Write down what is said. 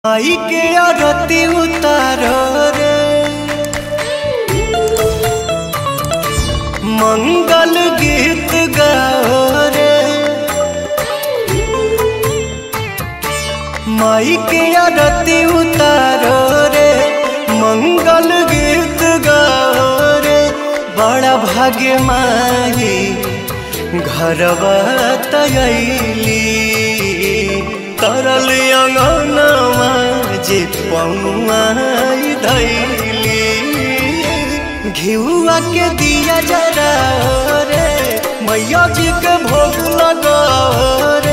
आई के आरती उतारो रे मंगल गीत गाओ रे माई के आरती उतारो रे मंगल गीत गाओ रे बड़ा भाग्य माई घरवा तयली तरल अंगनवा जे पौआई धैली घिउआ के दिया जरा रे मैया जी के भोग लगाओ